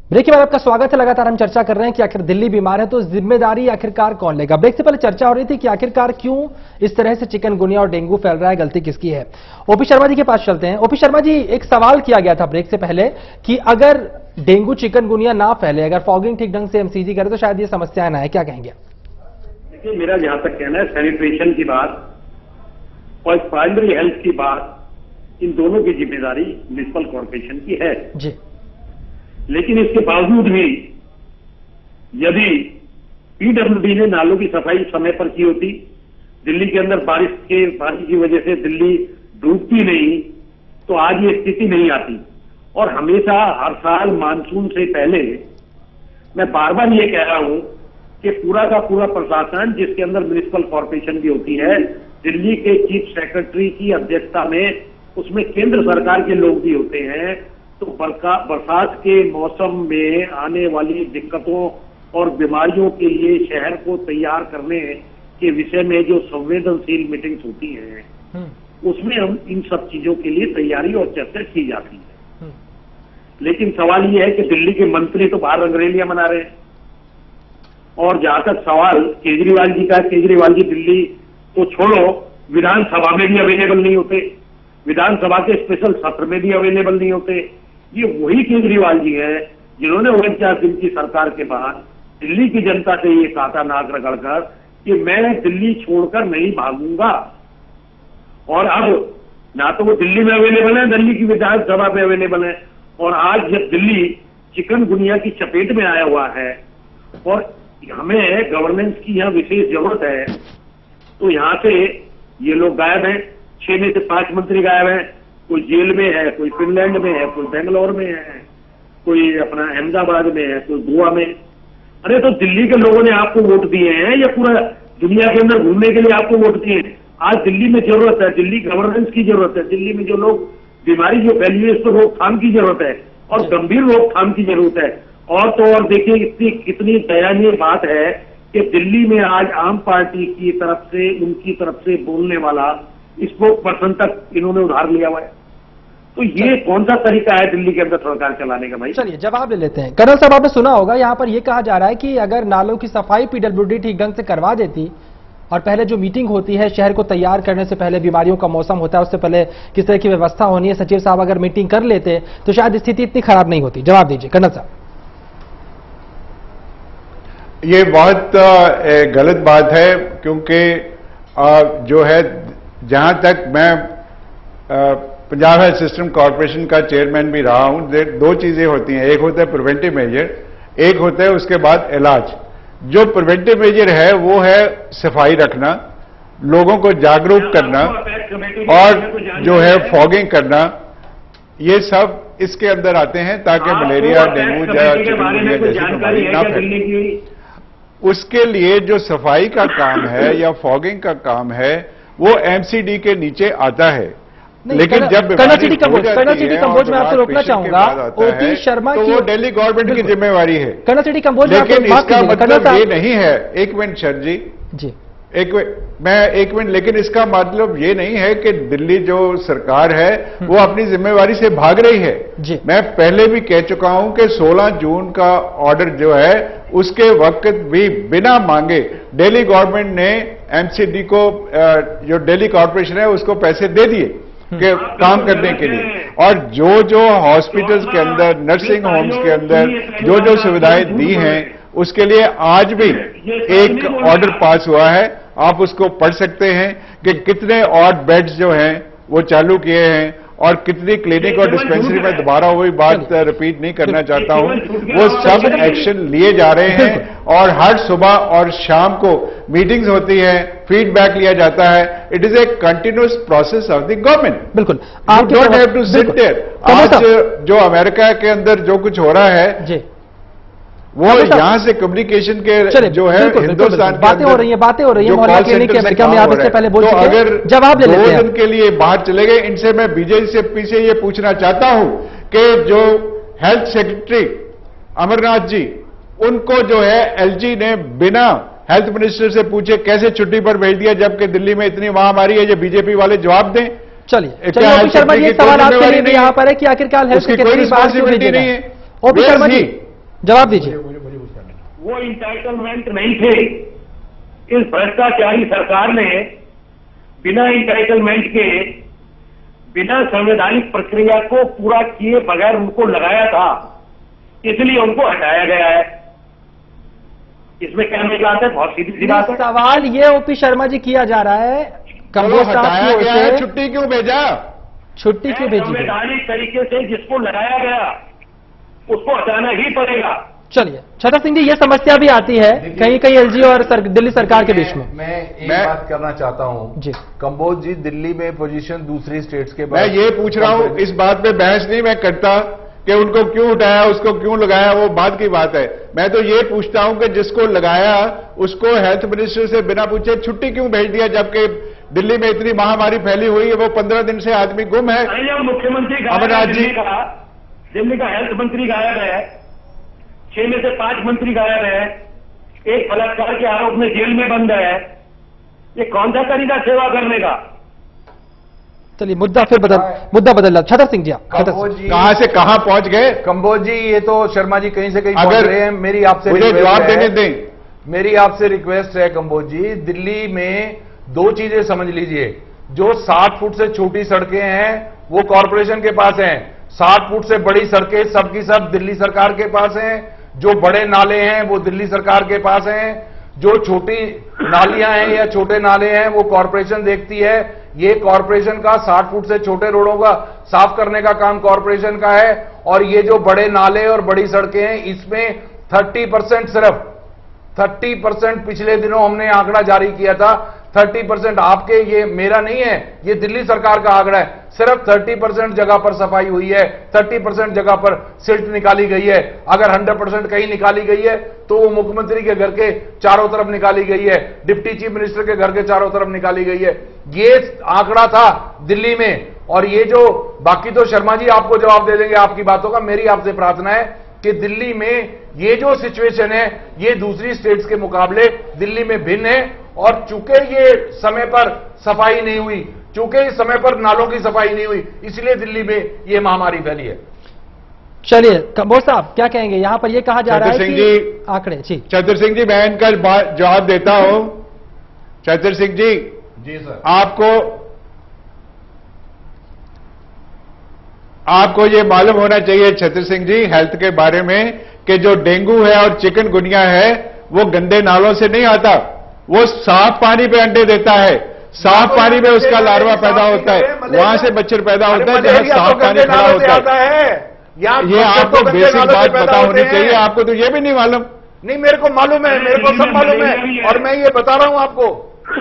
Break के बाद आपका स्वागत है। लगातार हम चर्चा कर रहे हैं कि आखिर दिल्ली बीमार है तो जिम्मेदारी आखिरकार कौन लेगा। ब्रेक से पहले चर्चा हो रही थी कि आखिरकार क्यों इस तरह से चिकनगुनिया और डेंगू फैल रहा है, गलती किसकी है। ओपी शर्मा जी के पास चलते हैं। ओपी शर्मा जी, एक सवाल किया गया था ब्रेक से पहले कि अगर डेंगू चिकनगुनिया ना फैले, अगर फॉगिंग ठीक ढंग से एमसीजी करे तो शायद ये समस्याएं ना आए, क्या कहेंगे? देखिए, मेरा जहां तक कहना है, सैनिटेशन की बात और प्राइमरी हेल्थ की बात, इन दोनों की जिम्मेदारी म्युनिसिपल कॉर्पोरेशन की है जी। लेकिन इसके बावजूद भी यदि पीडब्ल्यूडी ने नालों की सफाई समय पर की होती, दिल्ली के अंदर बारिश की वजह से दिल्ली डूबती नहीं, तो आज ये स्थिति नहीं आती। और हमेशा हर साल मानसून से पहले मैं बार बार ये कह रहा हूं कि पूरा का पूरा प्रशासन, जिसके अंदर म्युनिसिपल कॉर्पोरेशन भी होती है, दिल्ली के चीफ सेक्रेटरी की अध्यक्षता में उसमें केंद्र सरकार के लोग भी होते हैं, तो बरसात के मौसम में आने वाली दिक्कतों और बीमारियों के लिए शहर को तैयार करने के विषय में जो संवेदनशील मीटिंग्स होती हैं, उसमें हम इन सब चीजों के लिए तैयारी और चर्चा की जाती है। लेकिन सवाल यह है कि दिल्ली के मंत्री तो बाहर रंगरेलियां मना रहे हैं। और जहां तक सवाल केजरीवाल जी का, केजरीवाल जी दिल्ली को छोड़ो, विधानसभा में भी अवेलेबल नहीं होते, विधानसभा के स्पेशल सत्र में भी अवेलेबल नहीं होते। ये वही केजरीवाल जी हैं जिन्होंने 49 दिन की सरकार के बाद दिल्ली की जनता से ये कहा था नाक रगड़कर कि मैं दिल्ली छोड़कर नहीं भागूंगा। और अब ना तो वो दिल्ली में अवेलेबल है, दिल्ली की विधानसभा में अवेलेबल है। और आज जब दिल्ली चिकनगुनिया की चपेट में आया हुआ है और हमें गवर्नेंस की यहां विशेष जरूरत है, तो यहां से ये लोग गायब हैं। 6 में से 5 मंत्री गायब हैं। कोई जेल में है, कोई फिनलैंड में है, कोई बेंगलोर में है, कोई अपना अहमदाबाद में है, कोई गोवा में। अरे तो दिल्ली के लोगों ने आपको वोट दिए हैं या पूरा दुनिया के अंदर घूमने के लिए आपको वोट दिए हैं? आज दिल्ली में जरूरत है, दिल्ली गवर्नेंस की जरूरत है। दिल्ली में जो लोग बीमारी जो फैली है, इसको रोकथाम की जरूरत है और गंभीर रोकथाम की जरूरत है। और तो और देखिए कितनी दयनीय बात है कि दिल्ली में आज आम पार्टी की तरफ से, उनकी तरफ से बोलने वाला स्पोक पर्सन तक इन्होंने उधार लिया हुआ है। तो ये कौन सा तरीका है दिल्ली के अंदर सरकार चलाने का भाई? चलिए जवाब ले लेते हैं। कर्नल साहब, आपने सुना होगा यहाँ पर यह कहा जा रहा है कि अगर नालों की सफाई पीडब्ल्यूडी ठीक ढंग से करवा देती और पहले जो मीटिंग होती है शहर को तैयार करने से पहले, बीमारियों का मौसम होता है उससे पहले किस तरह की व्यवस्था होनी है, सचिव साहब अगर मीटिंग कर लेते तो शायद स्थिति इतनी खराब नहीं होती। जवाब दीजिए कर्नल साहब। ये बहुत गलत बात है, क्योंकि जो है, जहां तक मैं पंजाब हेल्थ सिस्टम कॉर्पोरेशन का चेयरमैन भी रहा हूं, 2 चीजें होती हैं। एक होता है प्रिवेंटिव मेजर, एक होता है उसके बाद इलाज। जो प्रिवेंटिव मेजर है वो है सफाई रखना, लोगों को जागरूक करना और जो है फॉगिंग करना, ये सब इसके अंदर आते हैं ताकि मलेरिया, डेंगू या चिकनगुनिया जैसी बीमारी ना फैले। उसके लिए जो सफाई का काम है या फॉगिंग का काम है वो एमसीडी के नीचे आता है। लेकिन जब कर्नल सिटी कंबोज में आपसे रोकना चाहूंगा, ओपी शर्मा तो वो दिल्ली गवर्नमेंट की जिम्मेवारी है। कर्नल सिटी कंबोज, लेकिन इसका मतलब ये नहीं है, एक मिनट सर जी, एक मिनट, लेकिन इसका मतलब ये नहीं है कि दिल्ली जो सरकार है वो अपनी जिम्मेवारी से भाग रही है। मैं पहले भी कह चुका हूं कि 16 जून का ऑर्डर जो है उसके वक्त भी बिना मांगे दिल्ली गवर्नमेंट ने एमसीडी को, जो दिल्ली कॉर्पोरेशन है, उसको पैसे दे दिए के काम करने के लिए। और जो जो हॉस्पिटल्स के अंदर, नर्सिंग होम्स के अंदर जो जो सुविधाएं दी हैं, उसके लिए आज भी एक ऑर्डर पास हुआ है। आप उसको पढ़ सकते हैं कि कितने और बेड्स जो हैं वो चालू किए हैं और कितनी क्लिनिक और डिस्पेंसरी में, दोबारा वही बात रिपीट नहीं करना चाहता हूं, वो सब एक्शन लिए जा रहे हैं। और हर सुबह और शाम को मीटिंग्स होती है, फीडबैक लिया जाता है। It is a continuous process of the government. बिल्कुल, you don't have to sit there. आज जो अमेरिका के अंदर जो कुछ हो रहा है वो यहां से कम्युनिकेशन के जो है हिंदुस्तान की बातें हो रही है मोहल्ला क्लिनिक के अमेरिका में, आप इससे पहले बोल चुके हैं। अगर जवाब ले लेते हैं। 2 दिन के लिए बाहर चले गए, इनसे मैं बीजेपी से ये पूछना चाहता हूं कि जो हेल्थ सेक्रेटरी अमरनाथ जी, उनको जो है एलजी ने बिना हेल्थ मिनिस्टर से पूछे कैसे छुट्टी पर भेज दिया, जबकि दिल्ली में इतनी महामारी है। ये बीजेपी वाले जवाब दें। चलिए शर्मा जी, सवाल आपके लिए यहाँ पर है कि आखिरकार हेल्थ उसकी कोई रिस्पॉन्सिबिलिटी नहीं है। ओपी शर्मा जी, जवाब दीजिए। वो इंटाइटलमेंट नहीं थे। इस भ्रष्टाचारी सरकार ने बिना इंटाइटलमेंट के, बिना संवैधानिक प्रक्रिया को पूरा किए बगैर उनको लगाया था, इसलिए उनको हटाया गया है। इसमें क्या निकलाता है? बहुत सीधी सी बात है। सवाल ये ओपी शर्मा जी किया जा रहा है, कंबोज साहब की ओर से छुट्टी क्यों भेजा? छुट्टी क्यों भेजी? संवैधानिक तरीके से जिसको लगाया गया उसको हटाना ही पड़ेगा। चलिए छतर सिंह जी, ये समस्या भी आती है कहीं कहीं एलजी और दिल्ली सरकार के बीच में। मैं एक बात करना चाहता हूं जी। कंबोज जी, दिल्ली में पोजीशन दूसरी स्टेट्स के बाद, मैं ये पूछ रहा हूं, इस बात पे बहस नहीं मैं करता कि उनको क्यों उठाया, उसको क्यों लगाया, वो बाद की बात है। मैं तो ये पूछता हूं कि जिसको लगाया उसको हेल्थ मिनिस्टर से बिना पूछे छुट्टी क्यों भेज दिया, जबकि दिल्ली में इतनी महामारी फैली हुई है, वो 15 दिन से आदमी गुम है। मुख्यमंत्री अमरनाथ जी, दिल्ली का हेल्थ मंत्री गायब है, 6 में से 5 मंत्री गायब है, एक बलात्कार के आरोप में जेल में बंद है। ये कौन सा तरीका सेवा करने का? चलिए मुद्दा बदल। छतर सिंह जी, कहां से कहां पहुंच गए? कंबोज जी, ये तो शर्मा जी कहीं से कहीं अगर पहुंच रहे हैं। मेरी आपसे मुझे जवाब देने दें। मेरी आपसे रिक्वेस्ट है कंबोज जी, दिल्ली में 2 चीजें समझ लीजिए। जो 60 फुट से छोटी सड़कें हैं वो कॉरपोरेशन के पास हैं, 60 फुट से बड़ी सड़कें सबकी सब दिल्ली सरकार के पास हैं। जो बड़े नाले हैं वो दिल्ली सरकार के पास हैं। जो छोटी नालियां हैं या छोटे नाले हैं वो कॉरपोरेशन देखती है। ये कॉरपोरेशन का 60 फुट से छोटे रोडों का साफ करने का काम कॉरपोरेशन का है। और ये जो बड़े नाले और बड़ी सड़कें हैं इसमें 30% सिर्फ 30% पिछले दिनों हमने आंकड़ा जारी किया था। 30% आपके, ये मेरा नहीं है, ये दिल्ली सरकार का आंकड़ा है। सिर्फ 30% जगह पर सफाई हुई है, 30% जगह पर सिल्ट निकाली गई है। अगर 100% कहीं निकाली गई है तो वो मुख्यमंत्री के घर के चारों तरफ निकाली गई है, डिप्टी चीफ मिनिस्टर के घर के चारों तरफ निकाली गई है। ये आंकड़ा था दिल्ली में। और ये जो बाकी तो शर्मा जी आपको जवाब दे देंगे आपकी बातों का। मेरी आपसे प्रार्थना है कि दिल्ली में ये जो सिचुएशन है ये दूसरी स्टेट्स के मुकाबले दिल्ली में भिन्न है। और चूंकि ये समय पर सफाई नहीं हुई, चूंकि इस समय पर नालों की सफाई नहीं हुई, इसलिए दिल्ली में ये महामारी फैली है। चलिए कंबोज साहब क्या कहेंगे? यहां पर ये कहा जा रहा है कि आंकड़े जी। छतर सिंह जी, मैं इनका जवाब देता हूं। छतर सिंह जी, जी सर, आपको ये मालूम होना चाहिए छतर सिंह जी, हेल्थ के बारे में, कि जो डेंगू है और चिकनगुनिया है वो गंदे नालों से नहीं आता, वो साफ पानी पे अंडे देता है। साफ पानी में उसका लार्वा पैदा होता है, वहां से मच्छर पैदा होता है जहां साफ पानी खड़ा होता है। ये आपको बेसिक बात पता होनी चाहिए। आपको तो ये भी नहीं मालूम? नहीं, मेरे को मालूम है, मेरे को सब मालूम है। और मैं ये बता रहा हूं आपको,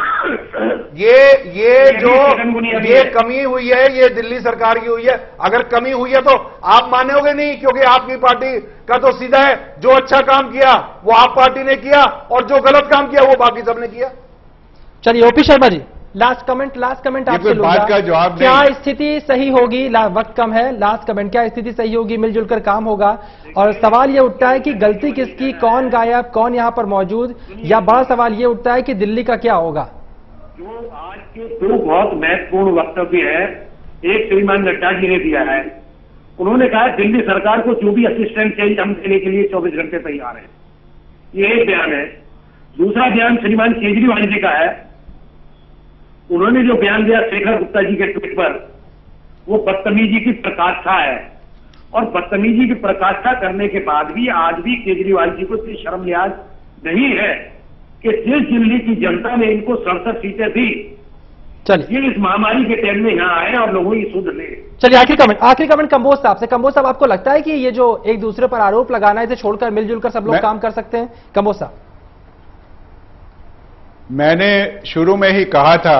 ये कमी हुई है, ये दिल्ली सरकार की हुई है। अगर कमी हुई है तो आप मानोगे नहीं, क्योंकि आपकी पार्टी का तो सीधा है, जो अच्छा काम किया वो आप पार्टी ने किया और जो गलत काम किया वो बाकी सबने किया। चलिए ओपी शर्मा जी, लास्ट कमेंट आपसे लूंगा। बात का जवाब क्या स्थिति सही होगी? वक्त कम है, लास्ट कमेंट, क्या स्थिति सही होगी? मिलजुल कर काम होगा? और सवाल ये उठता है कि गलती किसकी, कौन गायब, कौन यहां पर मौजूद, या बड़ा सवाल ये उठता है कि दिल्ली का क्या होगा? जो आज के 2 बहुत महत्वपूर्ण वक्तव्य है, एक श्रीमान नड्डा जी ने दिया है। उन्होंने कहा दिल्ली सरकार को जो भी असिस्टेंस चाहिए हम देने के लिए 24 घंटे तैयार हैं। ये एक बयान है। दूसरा बयान श्रीमान केजरीवाल जी का है। उन्होंने जो बयान दिया शेखर गुप्ता जी के ट्वीट पर, वो बदतमीजी की प्रकाष्ठा है। और बदतमीजी की प्रकाष्ठा करने के बाद भी आज भी केजरीवाल जी को इतनी शर्म लिहाज नहीं है कि जिस दिल्ली की जनता ने इनको 67 सीटें दी, ये इस महामारी के टाइम में यहां आए और लोगों की सुध ले। चलिए आखिरी कमेंट कंबोज साहब से। कंबोज साहब, आपको लगता है कि ये जो एक दूसरे पर आरोप लगाना है, इसे छोड़कर मिलजुल कर सब लोग काम कर सकते हैं? कंबोज साहब, मैंने शुरू में ही कहा था,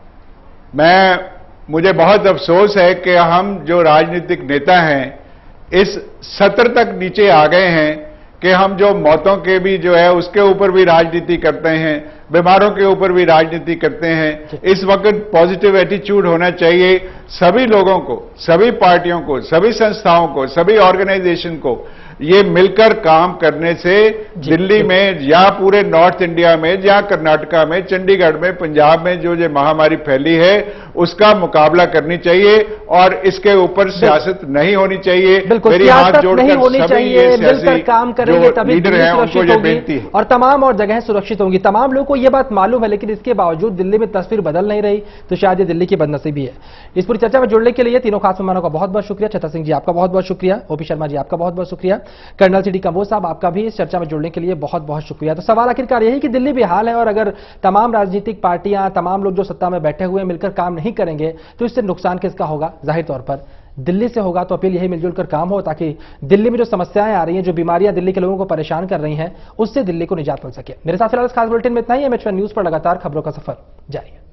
मुझे बहुत अफसोस है कि हम जो राजनीतिक नेता हैं इस सत्र तक नीचे आ गए हैं कि हम जो मौतों के भी जो है उसके ऊपर भी राजनीति करते हैं, बीमारों के ऊपर भी राजनीति करते हैं। इस वक्त पॉजिटिव एटीट्यूड होना चाहिए सभी लोगों को, सभी पार्टियों को, सभी संस्थाओं को, सभी ऑर्गेनाइजेशन को। ये मिलकर काम करने से दिल्ली में या पूरे नॉर्थ इंडिया में या कर्नाटका में, चंडीगढ़ में, पंजाब में जो ये महामारी फैली है उसका मुकाबला करनी चाहिए और इसके ऊपर सियासत नहीं होनी चाहिए। मेरी हाथ जोड़कर होनी चाहिए, मिलकर काम करेंगे तभी लीडर है उनको ये बेनती है। और तमाम और जगह सुरक्षित होंगी। तमाम लोगों को यह बात मालूम है, लेकिन इसके बावजूद दिल्ली में तस्वीर बदल नहीं रही, तो शायद ये दिल्ली की बदनसीबी है। इस पूरी चर्चा में जुड़ने के लिए तीनों खास मेहमानों का बहुत बहुत शुक्रिया। छतर सिंह जी आपका बहुत बहुत शुक्रिया, ओपी शर्मा जी आपका बहुत बहुत शुक्रिया, कर्नल सिटी कंबोज साहब आपका भी इस चर्चा में जुड़ने के लिए बहुत बहुत शुक्रिया। तो सवाल आखिरकार यही कि दिल्ली बेहाल है और अगर तमाम राजनीतिक पार्टियां, तमाम लोग जो सत्ता में बैठे हुए मिलकर काम नहीं करेंगे तो इससे नुकसान किसका होगा? जाहिर तौर पर दिल्ली से होगा। तो अपील यही मिलजुल कर काम हो ताकि दिल्ली में जो समस्याएं आ रही हैं, जो बीमारियां दिल्ली के लोगों को परेशान कर रही हैं, उससे दिल्ली को निजात मिल सके। मेरे साथ फिलहाल इस खास बुलेटिन में इतना ही है। एमएच न्यूज पर लगातार खबरों का सफर जारी है।